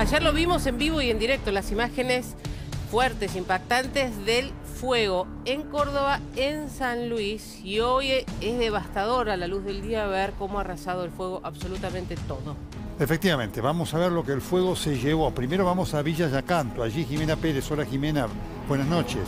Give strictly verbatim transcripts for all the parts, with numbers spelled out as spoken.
Ayer lo vimos en vivo y en directo, las imágenes fuertes, impactantes del fuego en Córdoba, en San Luis, y hoy es devastador a la luz del día ver cómo ha arrasado el fuego absolutamente todo. Efectivamente, vamos a ver lo que el fuego se llevó. Primero vamos a Villa Yacanto, allí Jimena Pérez. Hola Jimena, buenas noches.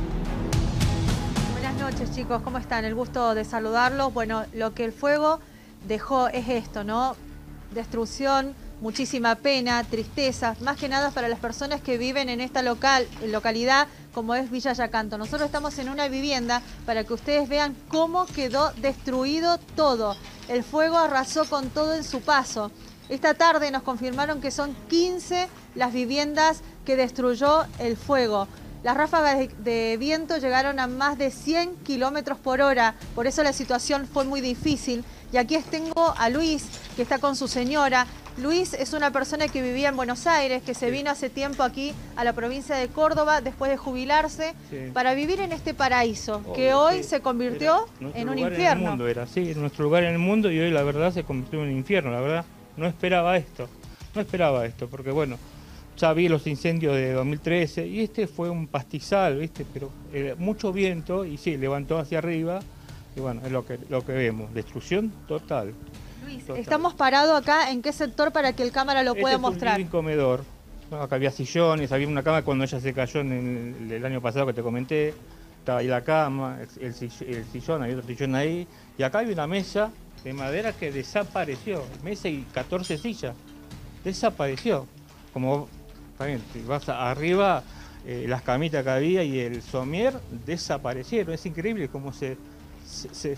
Buenas noches chicos, ¿cómo están? El gusto de saludarlos. Bueno, lo que el fuego dejó es esto, ¿no? Destrucción, muchísima pena, tristeza, más que nada para las personas que viven en esta local, localidad como es Villa Yacanto. Nosotros estamos en una vivienda para que ustedes vean cómo quedó destruido todo. El fuego arrasó con todo en su paso. Esta tarde nos confirmaron que son quince las viviendas que destruyó el fuego. Las ráfagas de, de viento llegaron a más de cien kilómetros por hora, por eso la situación fue muy difícil. Y aquí tengo a Luis, que está con su señora. Luis es una persona que vivía en Buenos Aires, que se vino hace tiempo aquí a la provincia de Córdoba después de jubilarse, sí, para vivir en este paraíso, Obvio, que hoy sí, se convirtió en un infierno. En el mundo era, sí, nuestro lugar en el mundo, y hoy la verdad se convirtió en un infierno, la verdad. No esperaba esto, no esperaba esto, porque bueno, ya vi los incendios de dos mil trece y este fue un pastizal, ¿viste? Pero eh, mucho viento y sí, levantó hacia arriba y bueno, es lo que, lo que vemos, destrucción total. Luis, total. Estamos parados acá, ¿en qué sector para que el cámara lo este pueda es mostrar? Un comedor, acá había sillones, había una cama cuando ella se cayó en el, el año pasado que te comenté, estaba ahí la cama, el, el, el sillón, había otro sillón ahí, y acá hay una mesa de madera que desapareció, mesa y catorce sillas, desapareció. Como también, si vas arriba, eh, las camitas que había y el somier desaparecieron. Es increíble cómo se, se, se,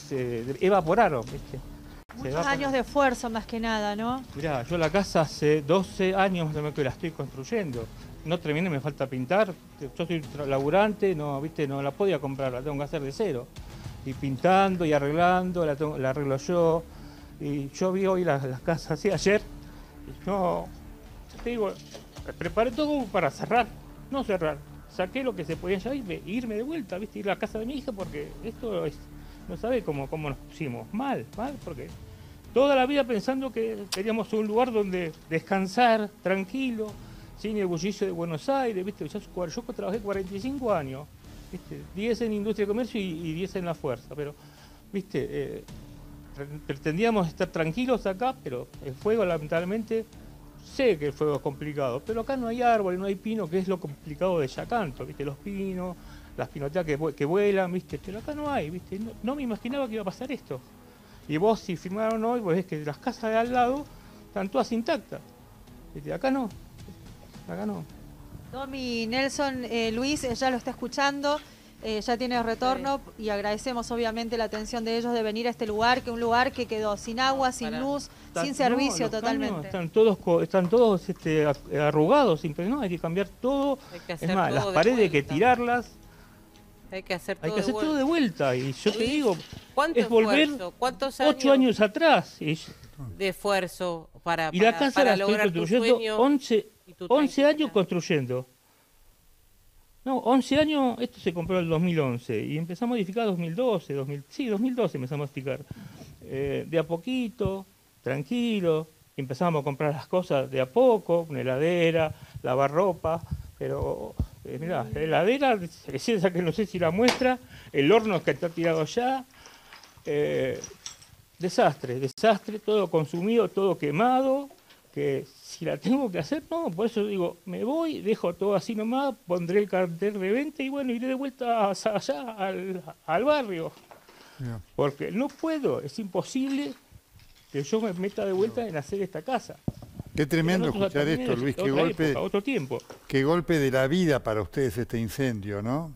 se evaporaron, ¿viste? Muchos evaporaron. Años de esfuerzo más que nada, ¿no? Mirá, yo la casa hace doce años más o menos que la estoy construyendo. No terminé, me falta pintar. Yo soy laburante, no, ¿viste? No la podía comprar, la tengo que hacer de cero. Y pintando y arreglando, la, tengo, la arreglo yo. Y yo vi hoy las, las casas así ayer. Y yo, te digo, preparé todo para cerrar, no cerrar. Saqué lo que se podía ya irme, irme de vuelta, ¿viste? Ir a la casa de mi hija, porque esto es, no sabe cómo, cómo nos pusimos. Mal, mal, porque toda la vida pensando que queríamos un lugar donde descansar, tranquilo, sin el bullicio de Buenos Aires, ¿viste? Yo, yo trabajé cuarenta y cinco años. ¿Viste? diez en industria y comercio y, y diez en la fuerza, pero, viste, eh, pretendíamos estar tranquilos acá, pero el fuego lamentablemente, sé que el fuego es complicado, pero acá no hay árboles, no hay pino, que es lo complicado de Yacanto, viste, los pinos, las pinoteas que, que vuelan, viste, pero acá no hay, viste, no, no me imaginaba que iba a pasar esto. Y vos si firmaron hoy, pues ves que las casas de al lado están todas intactas, viste, acá no, acá no. Domi, Nelson, eh, Luis, ya lo está escuchando, eh, ya tiene retorno, sí, y agradecemos obviamente la atención de ellos de venir a este lugar, que un lugar que quedó sin agua, sin Para. luz, Está, sin servicio, no, totalmente. Caños, están todos, están todos este, arrugados, siempre, ¿no? Hay que cambiar todo, es más, las paredes hay que tirarlas. Hay que hacer todo, hay que hacer de, todo de vuelta, y yo Luis, te digo, es volver ¿Cuántos años ocho años atrás. Y, de esfuerzo para, y la para, casa para la lograr estoy construyendo tu sueño once, once años construyendo. No, once años, esto se compró en el dos mil once y empezamos a edificar dos mil doce, dos mil, sí, dos mil doce empezamos a edificar. Eh, de a poquito, tranquilo, empezamos a comprar las cosas de a poco, una heladera, lavar ropa, pero eh, mirá, la heladera, es esa que no sé si la muestra, el horno que está tirado allá, eh, desastre, desastre, todo consumido, todo quemado, que si la tengo que hacer, no, por eso digo, me voy, dejo todo así nomás, pondré el cartel de venta y bueno, iré de vuelta allá al, al barrio. Yeah. Porque no puedo, es imposible que yo me meta de vuelta en hacer esta casa. Qué tremendo escuchar esto, Luis, qué golpe, época, otro tiempo. Qué golpe de la vida para ustedes este incendio, ¿no?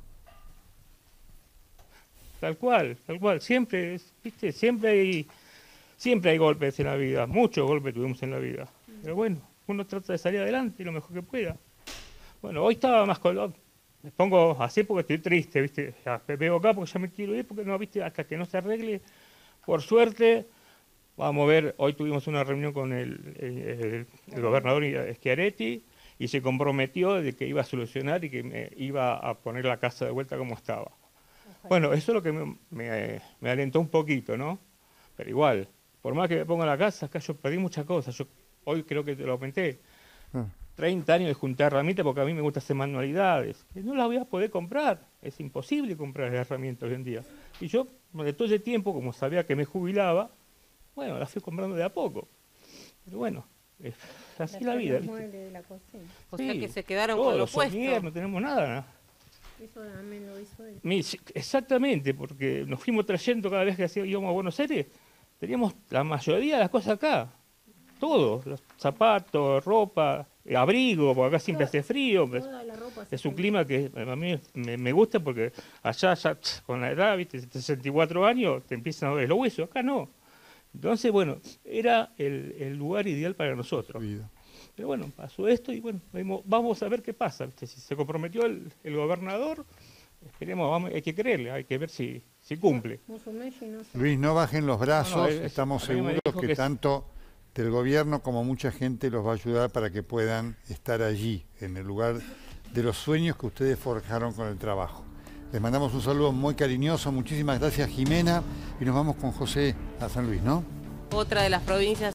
Tal cual, tal cual, siempre, viste, siempre hay, siempre hay golpes en la vida, muchos golpes tuvimos en la vida. Pero bueno, uno trata de salir adelante lo mejor que pueda. Bueno, hoy estaba más color. Me pongo así porque estoy triste, ¿viste? Ya me veo acá porque ya me quiero ir, porque no, ¿viste? Hasta que no se arregle. Por suerte, vamos a ver, hoy tuvimos una reunión con el, el, el, el gobernador Schiaretti y se comprometió de que iba a solucionar y que me iba a poner la casa de vuelta como estaba. Bueno, eso es lo que me, me, me alentó un poquito, ¿no? Pero igual, por más que me ponga la casa, acá yo perdí muchas cosas. Yo hoy creo que te lo comenté. treinta años de juntar herramientas porque a mí me gusta hacer manualidades. Que no las voy a poder comprar. Es imposible comprar herramientas hoy en día. Y yo, de todo ese tiempo, como sabía que me jubilaba, bueno, las fui comprando de a poco. Pero bueno, es así la vida. De la cocina. O sea Sí, que se quedaron todos con lo los puesto. somier, no tenemos nada, ¿no? Eso también lo hizo él. Mi- Exactamente, porque nos fuimos trayendo cada vez que hacía- íbamos a Buenos Aires, teníamos la mayoría de las cosas acá. Todo, los zapatos, ropa, eh, abrigo, porque acá siempre hace frío. pues, Toda la ropa se Es un compró. clima que a mí me, me gusta porque allá ya tss, con la edad, viste, sesenta y cuatro años, te empiezan a doler los huesos, acá no. Entonces, bueno, era el, el lugar ideal para nosotros. Vida. Pero bueno, pasó esto y bueno, vimos- vamos a ver qué pasa. ¿viste? Si se comprometió el, el gobernador, esperemos, vamos, hay que creerle, hay que ver si, si cumple. Musumeci no sé. Luis, no bajen los brazos, No, no, es- estamos a mí me seguros dijo que, que es- tanto del gobierno como mucha gente los va a ayudar para que puedan estar allí, en el lugar de los sueños que ustedes forjaron con el trabajo. Les mandamos un saludo muy cariñoso, muchísimas gracias Jimena, y nos vamos con José a San Luis, ¿no? Otra de las provincias